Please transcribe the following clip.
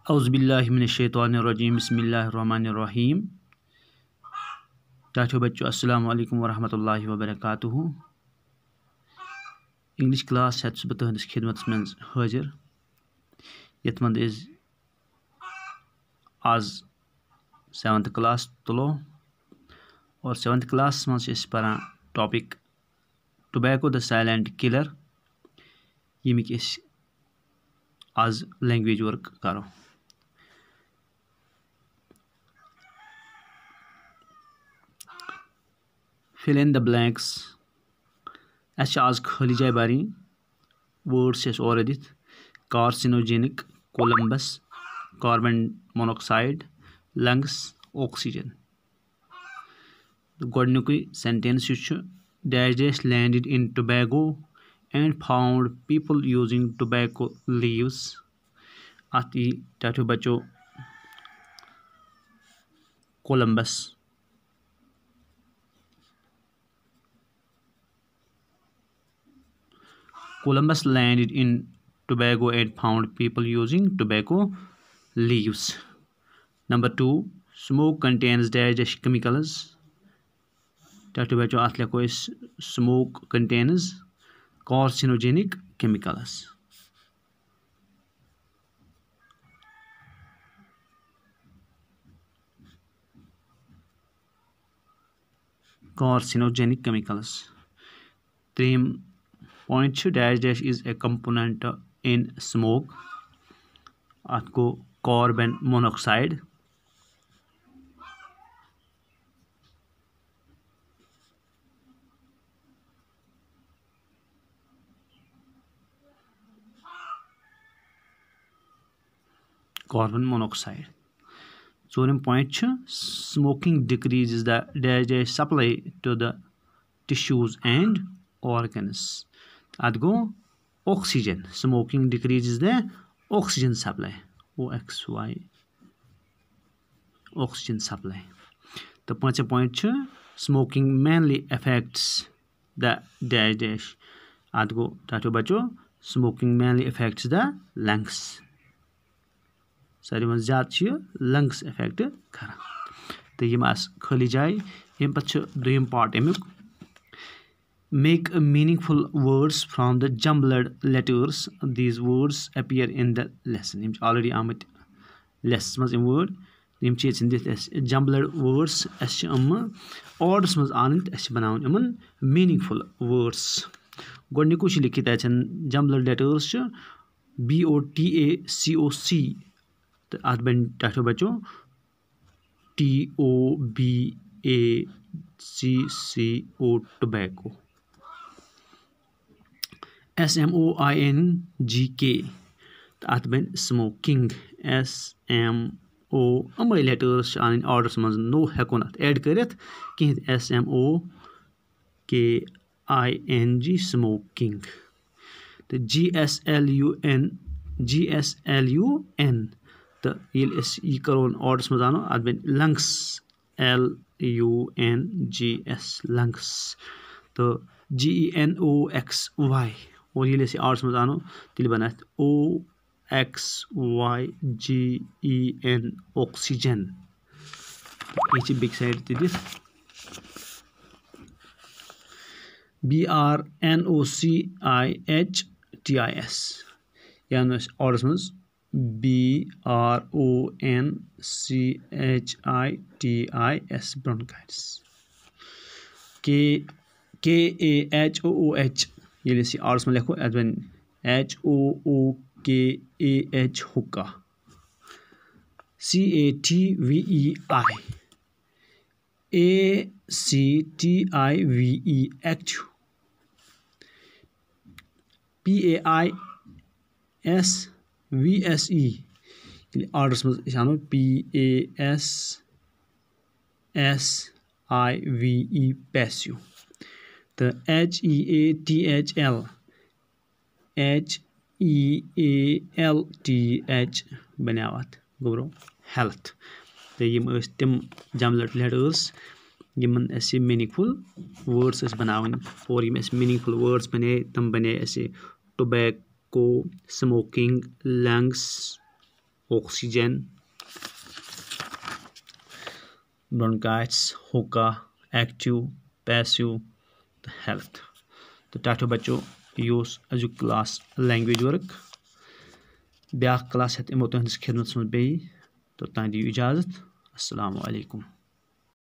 औज़ुबिल्लाहिमिनश्शैतानिर्रजीम बिस्मिल्लाहिर्रहमानिर्रहीम। चाचो बच्चों अस्सलामु अलैकुम वरहमतुल्लाहि वबरकातुहू। इंग्लिश क्लास हेत बह तुहंदिस खिदमत में हाजिर यथ मंद आज 7th क्लास तुलो और 7th क्लास मज परान topic tobacco the silent killer यमिक आज लैंग्वेज वर्क करो। फिल इन द ब्लैंक्स आज खाली जाए बारी वर्ड्स और दित carcinogenic Columbus carbon monoxide lungs oxygen. गोडनुकुई sentence dash dash landed in Tobago and found people using tobacco leaves. अति टाटो बच्चो Columbus Columbus landed in Tobago and found people using tobacco leaves. Number 2, smoke contains dash chemicals. Tato bacho ath lekho is smoke contains carcinogenic chemicals. Carcinogenic chemicals. Three point dash dash is a component in smoke. Atko carbon monoxide. Carbon monoxide. Sodium point smoking decreases the dash dash supply to the tissues and organs. Adgo oxygen. Smoking decreases the oxygen supply. OXY. Oxygen supply. The point smoking mainly affects the dash dash. Adgo tato bacho smoking mainly affects the lungs. सारी मन ज्यादा lungs effect कर तो यम खाली जाए यम पे दोम पार्ट अमुक make meaningful words from the jumbled letters these words appear in the lesson यम ऑलरेडी आमत लेसन मज वर्ड यम दित जम्बल्ड वर्ड्स ऑर्डर्स मज आन बनावन यमन मीनिंगफुल वर्ड्स गोडनिकु लिखित जम्बल्ड लेटर्स BOTACOC तो अत बन टाटो बचो TOBACCO टोबैको SMOINGK तो अत बन स्मोकिंग SMO अमे लेटर्स आन ऑर्डर्स मज नो हेकोन अत ऐड करित कहीं SMOKING स्मोकिंग तो GSLUN तो ये करो ऑर्डर्स मज आनो अत बन लंग्स LUNGS लंग्स तो GENOXY और ये ऑर्डर्स मज आनो तिल बना OXYGEN ऑक्सीजन ये बिग साइड दिस BRNOCHTIS या ऑर्डर्स मज BRONCHITIS bronchitis KAHOOH ये ऑर्डर्स में लिखो as one HOOKAH hookah CATVEI active PAISVSE orders मज PASSIVE पैसिव तो HEALTH बनावत गोबरो हेल्थ तो यम तम जम्बल्ड लेटर्स यमन मीनिंगफुल वर्ड्स बनावन और यम मीनिंगफुल वर्ड्स बने तम बने tobacco smoking lungs oxygen, bronchitis, hookah, active, passive तो हेल्थ। तो टाटो बच्चों यूस अजु क्लास लैंग्वेज वर्क ब्या क्लास हेत इमो तुहंदिस खिदमत मज बे तो तां दियो इजाजत। अस्सलामु अलैकुम।